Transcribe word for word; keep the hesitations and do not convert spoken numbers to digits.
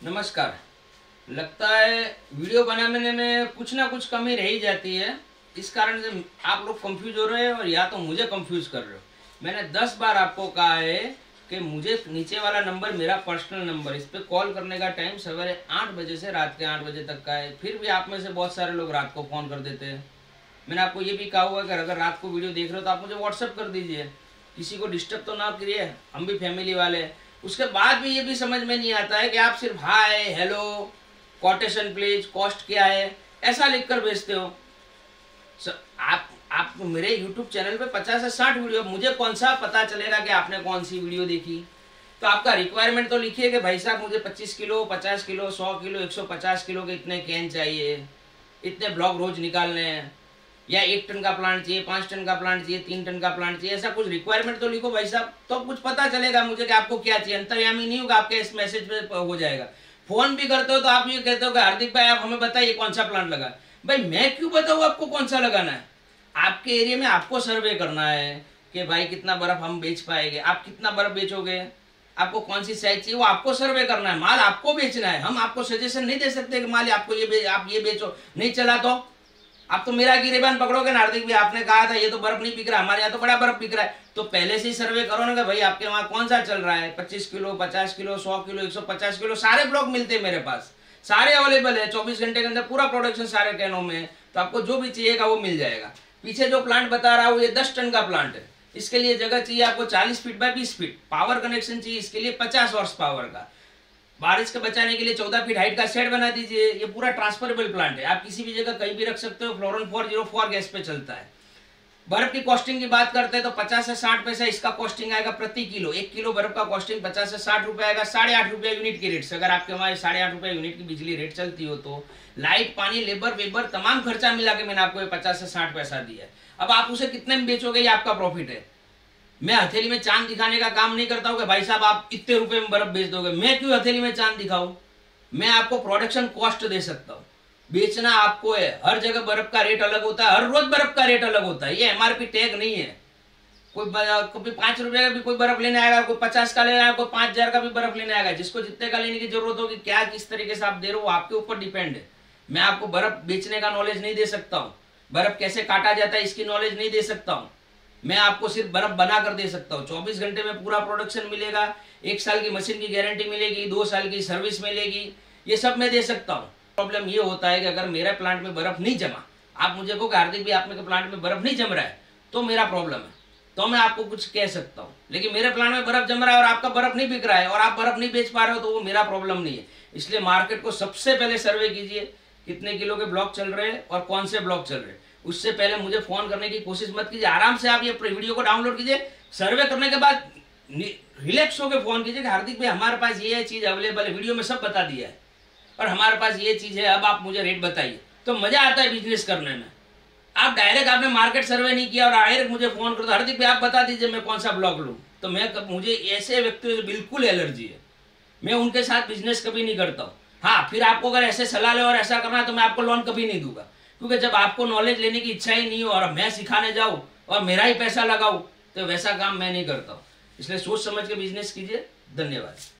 नमस्कार। लगता है वीडियो बनाने में कुछ ना कुछ कमी रह ही जाती है, इस कारण से आप लोग कंफ्यूज हो रहे हैं और या तो मुझे कंफ्यूज कर रहे हो। मैंने दस बार आपको कहा है कि मुझे नीचे वाला नंबर मेरा पर्सनल नंबर, इस पर कॉल करने का टाइम सवेरे आठ बजे से रात के आठ बजे तक का है। फिर भी आप में से बहुत सारे लोग रात को फ़ोन कर देते हैं। मैंने आपको ये भी कहा हुआ है कि अगर रात को वीडियो देख रहे हो तो आप मुझे व्हाट्सअप कर दीजिए, किसी को डिस्टर्ब तो ना करिए, हम भी फैमिली वाले हैं। उसके बाद भी ये भी समझ में नहीं आता है कि आप सिर्फ hi, hello, quotation please, cost क्या है, ऐसा लिखकर भेजते हो। आप आप मेरे यूट्यूब चैनल पे पचास से साठ वीडियो, मुझे कौन सा पता चलेगा कि आपने कौन सी वीडियो देखी। तो आपका रिक्वायरमेंट तो लिखिए कि भाई साहब मुझे पच्चीस किलो, पचास किलो, सौ किलो, एक सौ पचास किलो के इतने कैन चाहिए, इतने ब्लॉक रोज निकालने हैं, या एक टन का प्लांट चाहिए, पाँच टन का प्लांट चाहिए, तीन टन का प्लांट चाहिए। ऐसा कुछ रिक्वायरमेंट तो लिखो भाई साहब, तो कुछ पता चलेगा मुझे कि आपको क्या चाहिए। अंतर्यामी नहीं होगा, आपके इस मैसेज में हो जाएगा। फोन भी करते हो तो आप ये कहते हो कि हार्दिक भाई आप हमें बताइए कौन सा प्लांट लगा। भाई मैं क्यों बताऊँ आपको कौन सा लगाना है? आपके एरिया में आपको सर्वे करना है कि भाई कितना बर्फ हम बेच पाएंगे, आप कितना बर्फ बेचोगे, आपको कौन सी साइज चाहिए, वो आपको सर्वे करना है। माल आपको बेचना है, हम आपको सजेशन नहीं दे सकते कि माल आपको ये बे, आप ये बेचो, नहीं चला तो आप तो मेरा गिरेबान पकड़ोगे ना। हार्दिक भाई आपने कहा था ये तो बर्फ नहीं बिक रहा, हमारे यहाँ तो बड़ा बर्फ बिक रहा है। तो पहले से ही सर्वे करो ना कि भाई आपके वहाँ कौन सा चल रहा है, पच्चीस किलो, पचास किलो, सौ किलो, एक सौ पचास किलो, सारे ब्लॉक मिलते हैं मेरे पास, सारे अवेलेबल है। चौबीस घंटे के अंदर पूरा प्रोडक्शन सारे कैनों में है, तो आपको जो भी चाहिएगा वो मिल जाएगा। पीछे जो प्लांट बता रहा हूँ ये दस टन का प्लांट है। इसके लिए जगह चाहिए आपको चालीस फीट बाय बीस फीट, पावर कनेक्शन चाहिए इसके लिए पचास हॉर्स पावर का, बारिश के बचाने के लिए चौदह फीट हाइट का शेड बना दीजिए। ये पूरा ट्रांसफरेबल प्लांट है, आप किसी भी जगह कहीं भी रख सकते हो। Freon four zero four gas पे चलता है। बर्फ की कॉस्टिंग की बात करते हैं तो पचास से साठ पैसा इसका कॉस्टिंग आएगा प्रति किलो। एक किलो बर्फ का कॉस्टिंग पचास से साठ रुपए आएगा। साढ़े आठ रुपया यूनिट की रेट से, अगर आपके वहाँ साढ़े आठ रुपया यूनिट की बिजली रेट चलती हो तो लाइट, पानी, लेबर वेबर तमाम खर्चा मिला के मैंने आपको पचास से साठ पैसा दिया है। अब आप उसे कितने में बेचोगे ये आपका प्रॉफिट है। मैं हथेली में चांद दिखाने का काम नहीं करता हूँ कि भाई साहब आप इतने रुपए में बर्फ बेच दोगे। मैं क्यों हथेली में चांद दिखाऊं? मैं आपको प्रोडक्शन कॉस्ट दे सकता हूँ, बेचना आपको है। हर जगह बर्फ का रेट अलग होता है, हर रोज बर्फ का रेट अलग होता है। ये एमआरपी टैग नहीं है। कोई कोई पांच रुपए का भी कोई बर्फ लेने आएगा, कोई पचास का लेने आएगा, कोई पांच हजार का भी बर्फ लेने आएगा। जिसको जितने का लेने की जरूरत होगी, क्या किस तरीके से आप दे रहे हो आपके ऊपर डिपेंड है। मैं आपको बर्फ बेचने का नॉलेज नहीं दे सकता हूँ, बर्फ कैसे काटा जाता है इसकी नॉलेज नहीं दे सकता हूँ। मैं आपको सिर्फ बर्फ बना कर दे सकता हूँ। चौबीस घंटे में पूरा प्रोडक्शन मिलेगा, एक साल की मशीन की गारंटी मिलेगी, दो साल की सर्विस मिलेगी, ये सब मैं दे सकता हूँ। प्रॉब्लम ये होता है कि अगर मेरे प्लांट में बर्फ नहीं जमा, आप मुझे कहो हार्दिक भाई आपके प्लांट में बर्फ नहीं जम रहा है, तो मेरा प्रॉब्लम है, तो मैं आपको कुछ कह सकता हूँ। लेकिन मेरे प्लांट में बर्फ जम रहा है और आपका बर्फ नहीं बिक रहा है और आप बर्फ नहीं बेच पा रहे हो, तो वो मेरा प्रॉब्लम नहीं है। इसलिए मार्केट को सबसे पहले सर्वे कीजिए, कितने किलो के ब्लॉक चल रहे हैं और कौन से ब्लॉक चल रहे हैं। उससे पहले मुझे फोन करने की कोशिश मत कीजिए। आराम से आप ये वीडियो को डाउनलोड कीजिए, सर्वे करने के बाद रिलैक्स होकर फोन कीजिए कि हार्दिक भाई हमारे पास ये चीज अवेलेबल है, वीडियो में सब बता दिया है और हमारे पास ये चीज है, अब आप मुझे रेट बताइए। तो मजा आता है बिजनेस करने में। आप डायरेक्ट आपने मार्केट सर्वे नहीं किया और डायरेक्ट मुझे फोन करो, हार्दिक भाई आप बता दीजिए मैं कौन सा ब्लॉक लूँ, तो मैं मुझे ऐसे व्यक्तियों से बिल्कुल एलर्जी है, मैं उनके साथ बिजनेस कभी नहीं करता हूँ। हाँ, फिर आपको अगर ऐसे सलाह ले और ऐसा करना है तो मैं आपको लोन कभी नहीं दूंगा, क्योंकि जब आपको नॉलेज लेने की इच्छा ही नहीं हो और मैं सिखाने जाऊँ और मेरा ही पैसा लगाऊँ, तो वैसा काम मैं नहीं करता हूँ। इसलिए सोच समझ के बिजनेस कीजिए। धन्यवाद।